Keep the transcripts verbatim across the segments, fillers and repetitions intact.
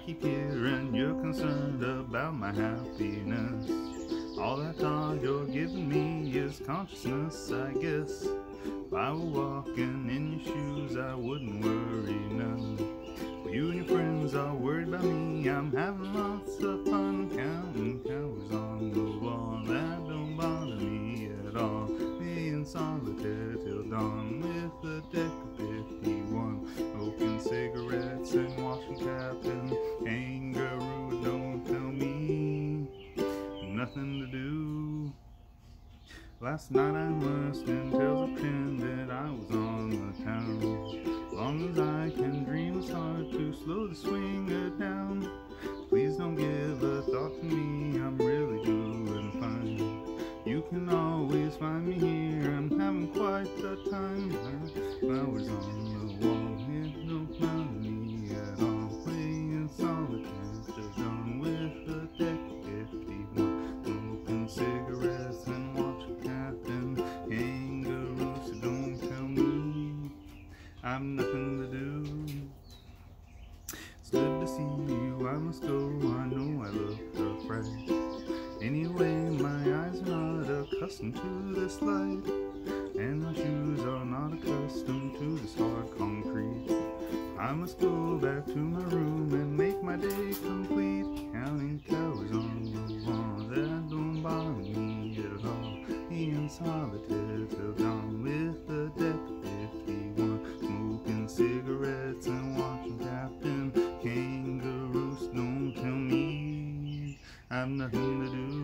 keep hearing you're concerned about my happiness. All that thought you're giving me is consciousness, I guess. If I were walking in your shoes, I wouldn't worry none. But you and your friends are worried about me. I'm having lots of fun counting calories on the wall. That don't bother me at all. Being solitaire till dawn with a deck of fifty-one, smoking cigarettes and watching Captain Kangaroo. Don't tell me nothing to do. Last night I must and tales of pretend that I was on the town. Long as I can dream, it's hard to slow the swinger down. Please don't give a thought to me, I'm really doing fine. You can always find me here, I'm having quite the time. Flowers on the wall, it don't bother me at all. Playing solitaire till dawn with a deck of fifty-one, smoking cigarettes and watching Captain Kangaroo. So don't tell me I've nothing to do. It's good to see you, I must go, I know I look afraid. Anyway, my eyes are not accustomed to this light, and my shoes are not accustomed to this hard concrete. I must go back to my room and make my day complete. Counting calories on the wall, that don't bother me at all. Being solitaire till dawn with a deck of fifty-one, smoking cigarettes and watching Captain Kangaroo. So don't tell me I've nothing to do.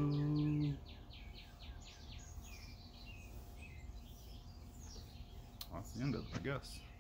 Well, that's the end of it, I guess.